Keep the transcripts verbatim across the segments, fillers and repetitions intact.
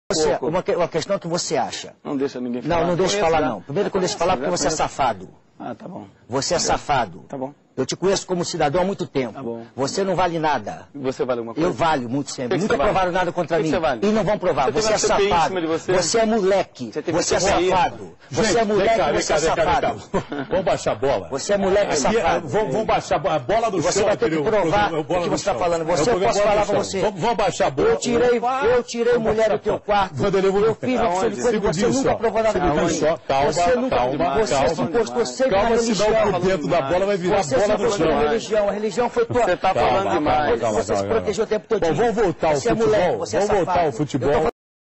Você, uma, uma questão que você acha. Não deixa ninguém falar. Não, não deixa falar não. Primeiro que eu deixo falar porque você é safado. Ah, tá bom. Você é safado. Tá bom. Eu te conheço como cidadão há muito tempo. Tá bom. Você não vale nada. Você vale alguma coisa? Eu valho muito sempre. Que que Nunca você provaram vale? nada contra Que que mim. você vale? E não vão provar. Você Você é tem uma C P I em safado. cima de você? Você é moleque. Você tem Você é C P I. safado. Você é moleque, você é safado. Vamos baixar a bola. Você é moleque safado. Vamos baixar a bola do E você chão. vai ter que provar o que você está falando. Você, eu posso falar para você. Vamos baixar a bola. Eu tirei, eu tirei mulher do teu quarto. Eu fiz uma opção de coisa e você nunca provou nada pra mim. Calma, Você nunca, calma, você se encostou sempre na calma, senão religião. por dentro da bola vai virar Você se bola do encostou na chão. religião. A religião foi tua. Você tá falando demais. Você se protegeu o tempo todo. Bom, vamos voltar ao Você é futebol. moleque, você é Vamos voltar ao safado. futebol.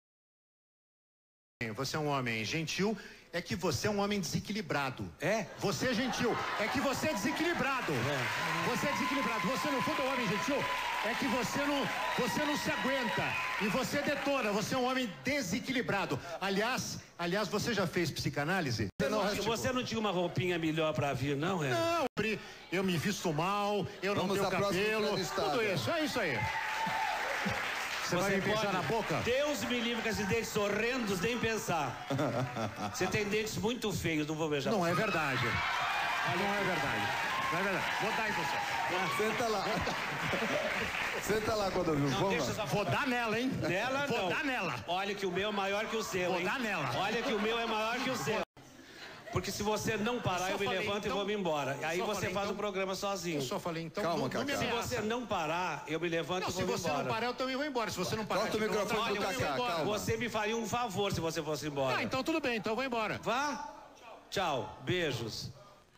Você é um homem gentil, é que você é um homem desequilibrado. É? Você é gentil, é que você é desequilibrado. É. Você é desequilibrado. Você não for um homem gentil, é que você não, você não se aguenta. E você detona, você é um homem desequilibrado. Aliás, aliás, você já fez psicanálise? Você não, você não tinha uma roupinha melhor pra vir, não, é? Não, eu me visto mal, eu não tenho cabelo, tudo isso, é isso aí. Você, você vai me beijar na boca? Deus me livre com esses dentes horrendos, nem pensar. Você tem dentes muito feios, não vou beijar. Não é verdade. Não é verdade. Não é verdade. Vou dar em você. Senta lá. Senta lá, Clodovil. Vamos lá. Vou dar nela, hein? Nela Vou não. dar nela. Olha que o meu é maior que o seu, Vou hein? dar nela. Olha que o meu é maior que o seu. Porque se você não parar, eu, eu me falei, levanto então, e vou me embora. Aí você falei, faz o então, programa sozinho. Eu só falei, então, calma, não, Cacá. não me Se ameaça. você não parar, eu me levanto Não, e vou se me você embora. não parar, eu também vou embora. Se você não parar... Corta o microfone do Cacá, calma. Você me faria um favor se você fosse embora. Ah, então tudo bem, então eu vou embora. Vá. Tchau. Beijos.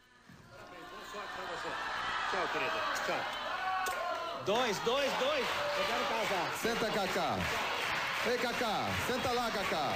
Tchau, querida. Tchau. Dois, dois, dois. Eu quero casar. Senta, Cacá. Ei, Cacá. Senta lá, Cacá.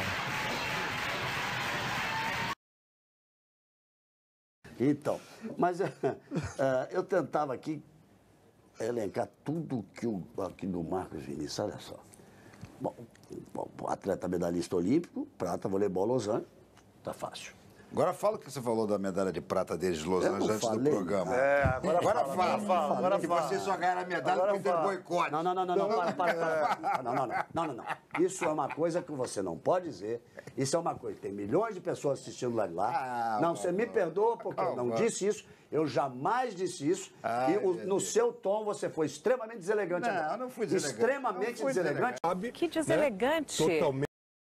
Então, mas uh, eu tentava aqui elencar tudo que o, aqui do Marcos Vinícius, olha só. Bom, atleta medalhista olímpico, prata, voleibol, Los Angeles, tá fácil. Agora fala o que você falou da medalha de prata deles de Los Angeles antes falei. do programa. É, agora, agora fala, fala, fala, agora que fala. você só ganharam a medalha porque teve boicote. Não, não, não, não, não, para, para, para. Não, não, não, não, não, não. Isso é uma coisa que você não pode dizer. Isso é uma coisa. Tem milhões de pessoas assistindo lá de lá. Ah, não, você me perdoa porque eu não disse isso. Eu jamais disse isso. Ah, e o, no seu tom você foi extremamente deselegante. Não, eu não fui deselegante. Extremamente não fui deselegante. deselegante. Que deselegante. Né? Totalmente.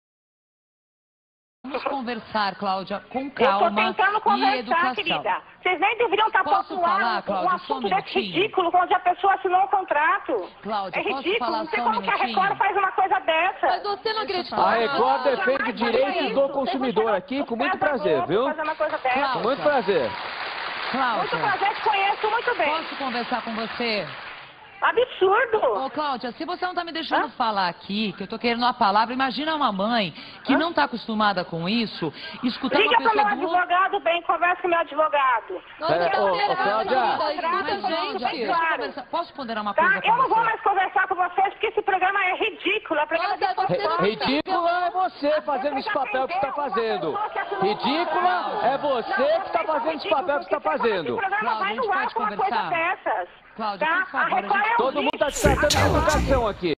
Vamos conversar, Cláudia, com calma. Eu tô tentando e conversar, educação. querida. Vocês nem deveriam estar Posso falar, postulando Cláudia, um só um assunto desse minutinho? ridículo, onde a pessoa assinou um contrato. Cláudia, é posso ridículo, falar não sei só um como que a minutinho? Record faz uma coisa dessa. Mas você não acredita. A Record Não, defende jamais direitos faria do isso. consumidor Você aqui não com muito pesa prazer, gosto viu? fazer uma coisa dessa. Cláudia. Com muito prazer. Cláudia, Muito prazer, te conheço muito bem. posso conversar com você? Absurdo. Ô, Cláudia, se você não tá me deixando Hã? falar aqui, que eu tô querendo uma palavra, imagina uma mãe que Hã? não tá acostumada com isso, escutar Liga uma pessoa pro meu do... advogado, bem, conversa com meu advogado. Nossa, É, ô, ô, Cláudia. Mas, gente, deixa eu conversar. Posso ponderar uma Tá? coisa com Eu não você? vou mais conversar com vocês, porque esse programa é ridículo. É programa de fofoca. Ridículo é você fazendo esse papel que está fazendo. Ridícula é você que está fazendo esse papel que está fazendo. O programa vai no ar com uma coisa dessas. Cláudia, Tá? por favor, A Record é um Todo mundo está lixo. te tratando de educação aqui.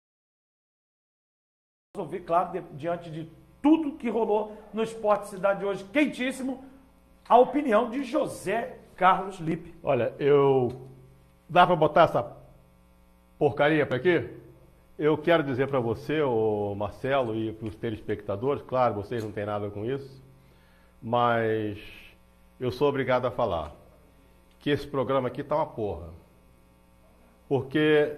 Ouvir, claro, de, diante de tudo que rolou no Esporte Cidade hoje, quentíssimo, a opinião de José Carlos Lippe. Olha, eu... Dá para botar essa porcaria para aqui? Eu quero dizer para você, o Marcelo, e para os telespectadores, claro, vocês não têm nada com isso, mas eu sou obrigado a falar que esse programa aqui tá uma porra. Porque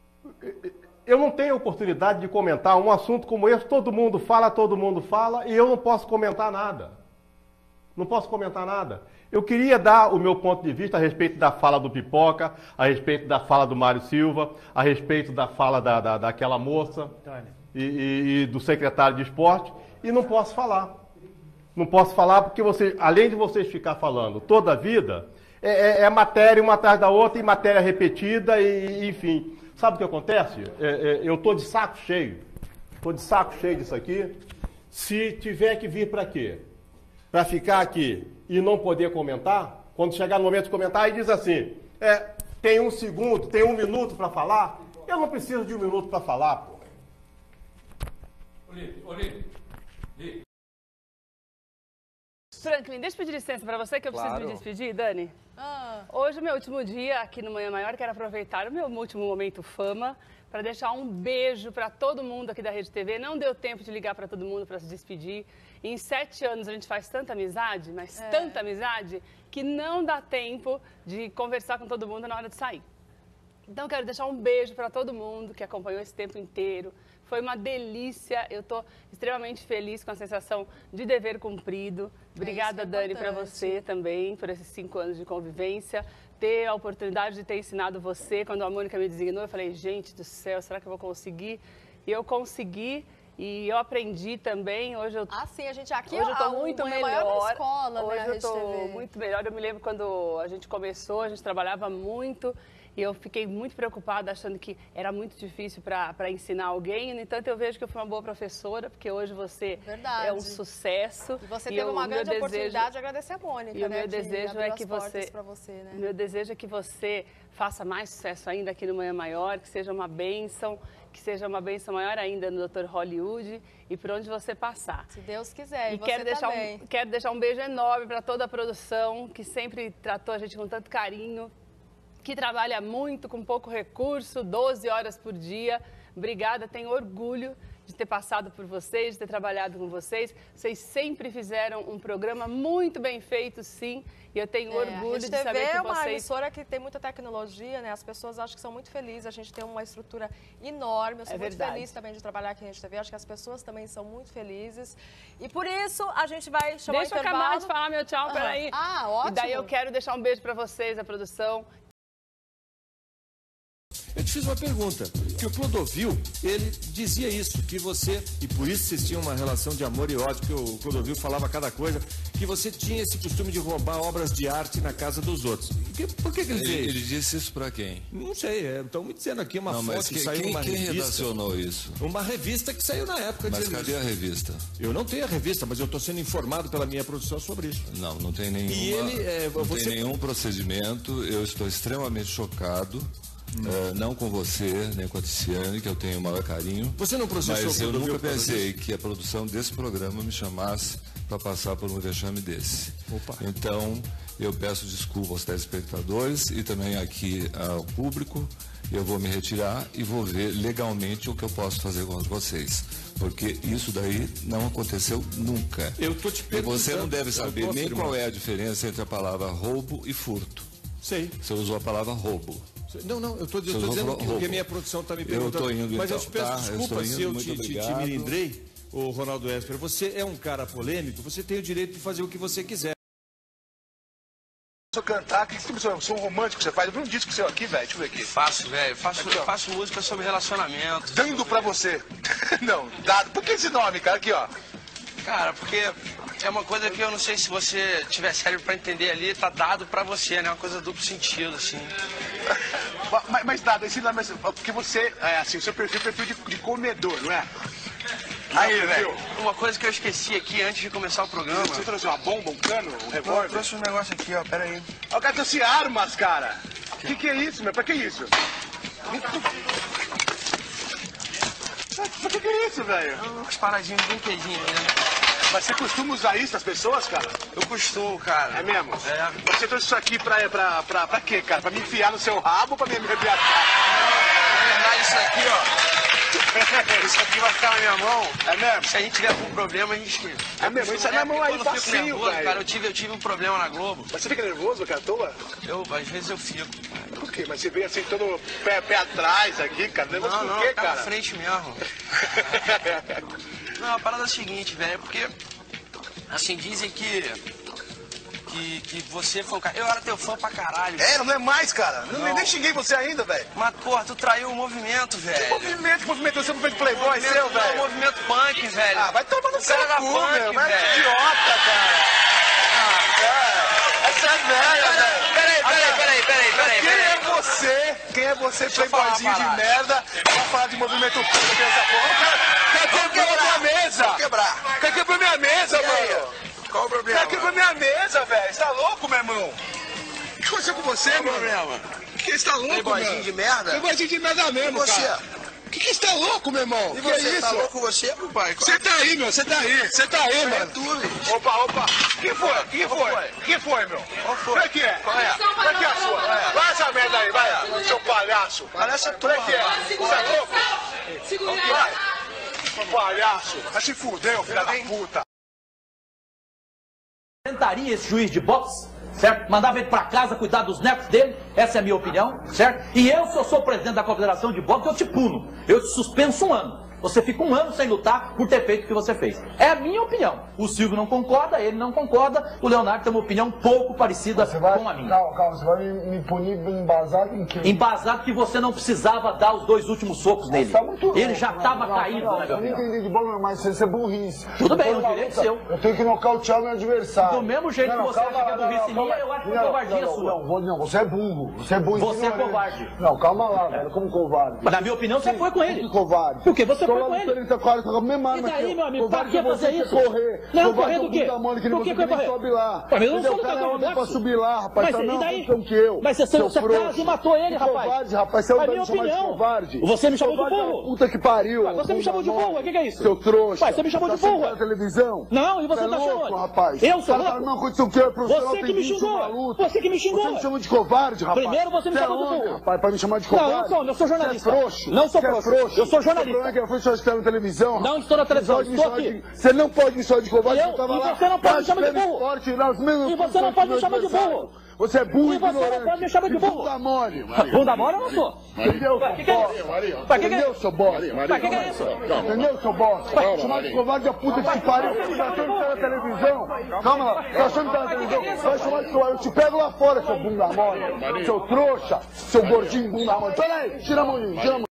eu não tenho oportunidade de comentar um assunto como esse, todo mundo fala, todo mundo fala, e eu não posso comentar nada. Não posso comentar nada. Eu queria dar o meu ponto de vista a respeito da fala do Pipoca, a respeito da fala do Mário Silva, a respeito da fala da, da, daquela moça e, e, e do secretário de esporte, e não posso falar. Não posso falar porque você, além de vocês ficar falando toda a vida, é, é, é matéria uma atrás da outra e matéria repetida, e, e enfim. Sabe o que acontece? É, é, eu estou de saco cheio. Estou de saco cheio disso aqui. Se tiver que vir para quê? Para ficar aqui e não poder comentar, quando chegar no momento de comentar, aí diz assim, é, tem um segundo, tem um minuto para falar, eu não preciso de um minuto para falar, pô. Franklin, deixa eu pedir licença para você, que eu preciso Claro. me despedir, Dani. Ah. Hoje é o meu último dia aqui no Manhã Maior, quero aproveitar o meu último momento fama para deixar um beijo para todo mundo aqui da Rede T V. Não deu tempo de ligar para todo mundo para se despedir. Em sete anos a gente faz tanta amizade, mas É. tanta amizade, que não dá tempo de conversar com todo mundo na hora de sair. Então, quero deixar um beijo para todo mundo que acompanhou esse tempo inteiro. Foi uma delícia. Eu estou extremamente feliz com a sensação de dever cumprido. Obrigada, é Dani, para importante. você também, por esses cinco anos de convivência. Ter a oportunidade de ter ensinado você. Quando a Mônica me designou, eu falei, gente do céu, será que eu vou conseguir? E eu consegui. E eu aprendi também. Hoje eu Ah, sim, a gente aqui Hoje eu a- tô muito o Manhã melhor. Maior da escola, Hoje né, a eu Rede tô T V. muito melhor. Eu me lembro quando a gente começou, a gente trabalhava muito e eu fiquei muito preocupada, achando que era muito difícil para ensinar alguém. No entanto, eu vejo que eu fui uma boa professora, porque hoje você Verdade. é um sucesso. E você E teve eu- uma o meu grande desejo- oportunidade de agradecer a Mônica, E o né, meu que desejo abriu é as que portas você, pra você, né? o meu desejo é que você faça mais sucesso ainda aqui no Manhã Maior, que seja uma bênção, que seja uma bênção maior ainda no doutor Hollywood e por onde você passar. Se Deus quiser, e, E você quero deixar, também. um, quero deixar um beijo enorme para toda a produção, que sempre tratou a gente com tanto carinho, que trabalha muito, com pouco recurso, doze horas por dia. Obrigada, tenho orgulho de ter passado por vocês, de ter trabalhado com vocês. Vocês sempre fizeram um programa muito bem feito, sim, e eu tenho É, orgulho a Rede de T V saber que é uma vocês... emissora que tem muita tecnologia, né? As pessoas acham que são muito felizes, a gente tem uma estrutura enorme. Eu sou É muito verdade. feliz também de trabalhar aqui na Rede T V, acho que as pessoas também são muito felizes. E por isso a gente vai chamar Deixa o eu intervalo. acabar de falar meu tchau, Aham. peraí. Ah, ótimo. E daí eu quero deixar um beijo para vocês, a produção. Eu te fiz uma pergunta, que o Clodovil, ele dizia isso, que você, e por isso vocês tinham uma relação de amor e ódio, que o Clodovil falava cada coisa, que você tinha esse costume de roubar obras de arte na casa dos outros. Por que, por que, que ele, Ele, dizia ele isso? disse isso pra quem? Não sei, estão me dizendo aqui uma Não, foto mas que que- saiu quem- numa quem revista. redacionou isso? Uma revista que saiu na época. Mas dizendo cadê isso. a revista? Eu não tenho a revista, mas eu estou sendo informado pela minha produção sobre isso. Não, não tem nenhuma, E ele, é, não você- tem nenhum procedimento. Eu estou extremamente chocado. eh, não com você, nem com a Ticiane, que eu tenho o maior carinho. Você não processou Mas o eu Clodovil nunca por causa pensei que a produção desse programa me chamasse para passar por um vexame desse. Opa. Então, eu peço desculpa aos telespectadores e também aqui ao público. Eu vou me retirar e vou ver legalmente o que eu posso fazer com vocês. Porque isso daí não aconteceu nunca. Eu tô te E você não perguntando, deve eu saber tô nem afirmando. qual é a diferença entre a palavra roubo e furto. Sei. Você usou a palavra roubo. Não, não, eu estou Você usou dizendo a que, palavra que a roubo. minha produção está me Eu perguntando. tô indo, mas eu então. te peço Tá, eu desculpa estou se indo, eu muito te, te, te obrigado. melindrei, ô Ronaldo Esper. Você é um cara polêmico, você tem o direito de fazer o que você quiser. Se eu cantar, o que você eu sou um romântico, você faz? Eu vi um disco seu aqui, velho, deixa eu ver aqui. Faço, velho. Faço, Aqui, ó. faço música sobre relacionamento. Dando pra você. Não, dado. Por que esse nome, cara? Aqui, ó. Cara, porque é uma coisa que eu não sei se você tiver cérebro pra entender ali, tá dado pra você, né? Uma coisa duplo sentido, assim. Mas, mas dado, esse nome, é porque você, é assim, o seu perfil é perfil de, de comedor, não é? Aí, velho. Uma coisa que eu esqueci aqui antes de começar o programa. Você trouxe uma bomba, um cano, um Eu revólver? trouxe um negócio aqui, ó, pera aí. Ó, o cara trouxe armas, cara. O que, que é isso, meu? Pra que isso? Pra que, que é isso, velho? Umas paradinhas, um brinquedinho, né? Mas você costuma usar isso nas pessoas, cara? Eu costumo, cara. É mesmo? É. Você trouxe isso aqui pra, pra, pra, pra quê, cara? Pra me enfiar no seu rabo ou pra me arrepiar? Na verdade, isso aqui, ó. Isso aqui vai ficar na minha mão. É mesmo? Se a gente tiver algum problema, a gente. É mesmo? Isso é na mão aí, quando eu fico facinho, nervoso, velho. cara. Eu tive, eu tive um problema na Globo. Mas você fica nervoso, cara, à toa? Eu, às vezes eu fico. Por quê? Mas você veio assim todo pé, pé atrás aqui, cara. Nervoso Não, por não, quê, tá cara? na frente mesmo. Não, a parada é a seguinte, velho, é porque, assim, dizem que, que, que você foi um cara... Eu era teu fã pra caralho. É, não é mais, cara. Não, Não. nem xinguei você ainda, velho. Mas, porra, tu traiu o movimento, velho. Que movimento? Que movimento? Você não fez playboy Movimento- seu, não, velho? movimento punk, velho. Ah, vai tomar no O seu cara era cu, punk, meu. Mas é velho. idiota, cara. Ah, cara. Essa é velha, velho. Peraí, peraí, peraí, peraí, peraí. Quem é você? Quem é você, Deixa eu falar playboyzinho uma de parada. merda, pra falar de movimento punk aqui nessa porra? O cara, cara quebrou minha mesa. Vou quebrar. O cara quebrou minha mesa, mano. Qual o O problema? cara quebrou minha mesa, velho. Você tá louco, meu irmão? O que aconteceu com você, Qual o mano? problema? Que você tá louco, Playboyzinho mano? de merda? Playboyzinho de merda mesmo, E você? cara. Que que você tá louco, meu irmão? E que você, é isso? tá louco você, meu pai? Você tá aí, meu, você tá aí, você tá aí, mano. É tu, bicho. Opa, opa. Que foi? Que foi? Que foi, meu? Qual foi? Como é que é? Qual é? Como é que é a sua? Vai essa merda aí, vai, seu palhaço. Palhaço é tu, Como é que é? Você é louco? Segura aí. Vai. Palhaço. Vai se fuder, filho da puta. Tentaria esse juiz de boxe, certo? Mandava ele pra casa cuidar dos netos dele, essa é a minha opinião, certo? E eu, se eu sou presidente da Confederação de Boxe, eu te puno, eu te suspenso um ano. Você fica um ano sem lutar por ter feito o que você fez. É a minha opinião. O Silvio não concorda, ele não concorda, o Leonardo tem uma opinião pouco parecida vai, com a minha. Calma, calma, você vai me, me punir embasado em quê? Embasado que você não precisava dar os dois últimos socos nele. Tá muito ele louco, já estava não, caído, não, né, meu Eu não filho? entendi de bola, mas isso é burrice. Tudo bem, Depois o da direito luta, seu. Eu tenho que nocautear o meu adversário. Do mesmo jeito não, que você calma acha que é lá, burrice não, minha, calma. eu acho que é Não, covardia não, sua. Não, vou- não, você é burro. Você é burro. Você é ignorante. covarde. Não, calma lá, velho, como covarde. Mas na minha opinião, você foi com ele. Que covarde. Por quê? Você Tô foi lá com no ele. trinta e quatro, com a mesma arma E daí, que eu. meu amigo, Covarde pra que é você fazer isso? correr. Não, Covarde correr é do o quê? bunda mole que Por nem que você que eu nem correr? sobe lá. Mas eu não Entendeu? sou O cara é lutador de homem pra boxe. subir lá, rapaz. Mas Tá e não, daí? então que eu. Mas você, seu você frouxo. quase matou ele, Que rapaz. covarde, rapaz. Você é A o minha me chamar de opinião. covarde. Você me chamou de Covarde é burro. a puta que pariu. Mas você me chamou de bunda burro, mole. o que que é isso? Seu trouxa. Mas você me chamou Tá de burro. sentado na televisão? Não, e você Você tá é louco, chamando? rapaz. Eu sou Cara, louco? a mesma coisa que você quer, profissional, Você tem que me vinte e xingou. uma luta. Você que me xingou. Você me chama de covarde, rapaz. Primeiro você me é chamou de onde, burro. rapaz, pra me chamar de Não, covarde. eu sou, eu sou jornalista. Você é frouxo. Não sou Você é frouxo. frouxo. Eu sou Seu jornalista. problema é que a pessoa está na televisão. Não estou na televisão, Você estou pode me aqui. chamar de- Você não pode me chamar de covarde, Eu? você tava E lá. você não pode me chamar de praticando burro. esporte nas mesmas E você não condições pode que me chamar de adversário. burro. Você é burro E você não ignorante. pode me chamar de E burro. Bunda mole. Bunda mole eu não sou. Entendeu, Ué, seu que que é bosta? isso? Ué, que que é Entendeu, isso? seu bosta? Ué, que que é isso? Entendeu, seu bosta? Calma, Chamar de covarde a puta que te pariu. Você tá achando que tá na televisão? Calma lá. Tá achando que tá na televisão? Vai chamar de covarde. Eu te pego lá fora, seu bunda mole. Seu trouxa. Seu gordinho bunda mole. Pera aí. Tira a mão, tira a mão.